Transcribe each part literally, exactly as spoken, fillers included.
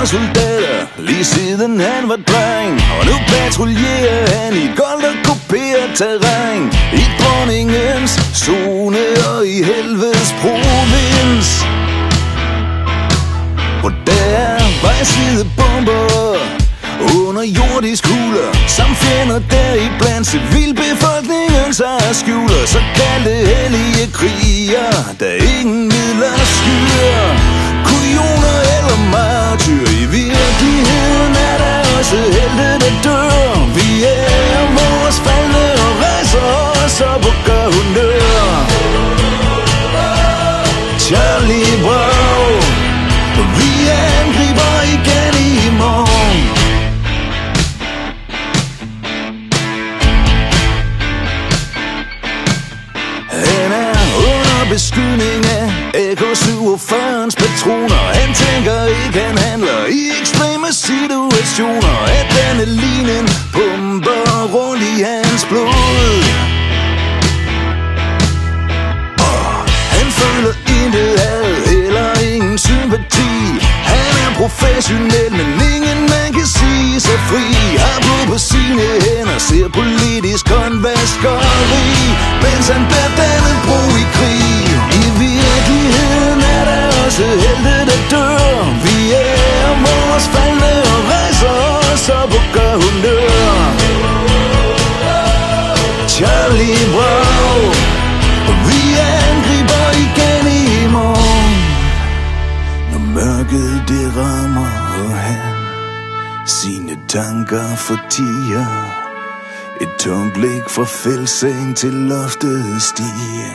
var soldater, lige siden han var dreng. Og nu patruljerer han i goldt og kuperet terræn, i dronningens zone og i helvedes provins. Og der er vejsidebomber, underjordisk huler, som fjender der i blandt civilbefolkningen sig skjuler. Så kaldte hellige kriger, der ingen midler skyer, kujoner eller martyr. I virkeligheden er der også helte, der dør. Vi er vores faldne og rejser os op og gør honør. Charlie Brown, vi angriber igen i morgen. Han er under beskydning af A K syvogfyrre's patroner. Han tænker ikke, han handler i ekstreme situationer. At denne linen pumper rundt i hans blod. Og han føler intet had eller ingen sympati. Han er professionel, men ingen man kan sige sig fri. Har blod på sine hænder, ser politisk håndvaskeri, mens han bærer denne bro i krig. I virkeligheden er der også helte, der dør. Vi er vores faldne og rejser os op og gør honør. Charlie Brown, vi angriber igen i morgen. Når mørket det rammer, og han sine tanker fortiger, et tomt blik fra fældsseng til loftet stiger.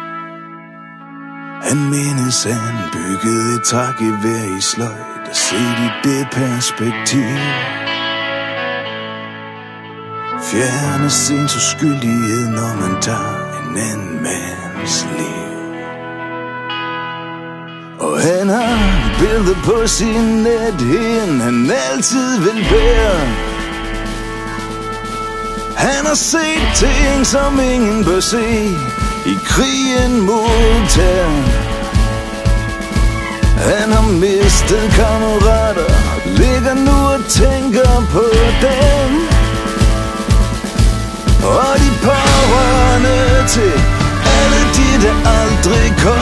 Han mindes, han byggede et trækgevær i sløjt, og set i det perspektiv fjerne sin uskyldighed, når man tager en anden mands liv. Og han har billeder på sin nethind, han altid vil bære. Han har set ting, som ingen bør se i krigen mod terror. Han har mistet kammerater, ligger nu og tænker på dem. Og de pårørende til alle de, der aldrig kom.